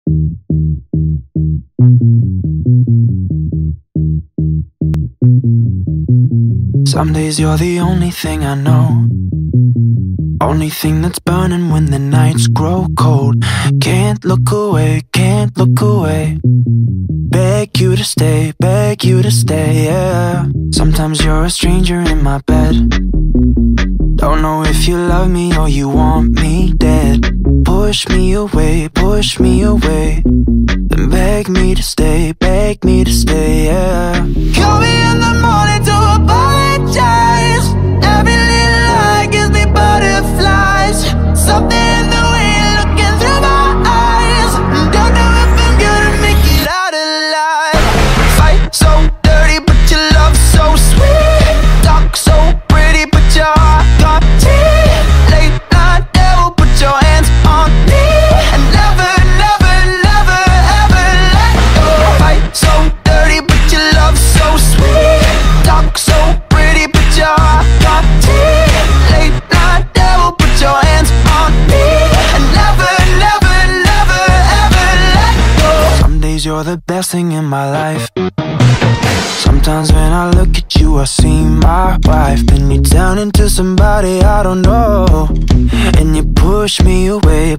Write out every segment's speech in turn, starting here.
Some days you're the only thing I know, only thing that's burning when the nights grow cold. Can't look away, can't look away. Beg you to stay, beg you to stay, yeah. Sometimes you're a stranger in my bed. Don't know if you love me or you want me dead. Push me away, then beg me to stay, yeah. Call me in the morning to apologize. Every little lie gives me butterflies. Something in the way you're looking through my eyes. Don't know if I'm gonna make it out alive. Fight so dirty, but your love so sweet. Talk so pretty, but your heart got teeth. Late night devil, put your hands on me. And never, never, never, ever let go. Fight so dirty, but your love so sweet. Talk so pretty, but your heart got teeth. Late night devil, put your hands on me. And never, never, never, ever let go. Some days you're the best thing in my life. Sometimes when I look at you, I see my wife. Then you turn into somebody I don't know, and you push me away,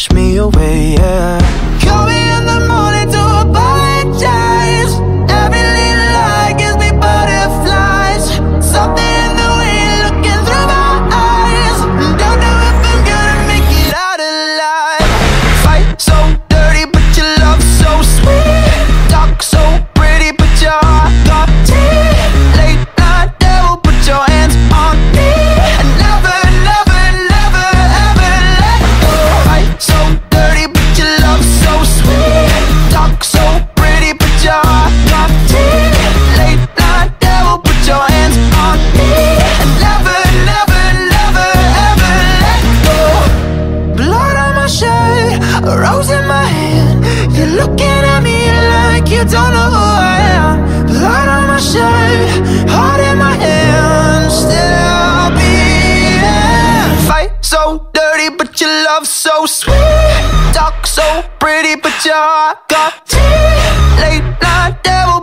yeah. Call me in the morning to apologize. Every little lie gives me butterflies. Something in the way you're looking through my eyes. Don't know if I'm gonna make it out alive. Fight so dirty, but your love so sweet. Talk so pretty, but your heart got teeth. Late night devil, put your hands on me. And never, never, never, ever let go. Fight so dirty, but your love so sweet. Talk so pretty, but your heart got teeth. Late night devil, put your hands on me. And never, never, never, ever let go. Blood on my shirt, a rose in my hand. You're looking at me like you don't know who I am. Blood on my shirt, heart in my hand. Still I'll be here. Fight so dirty, but your love so sweet. Talk so pretty, but your heart got teeth. Late night devil,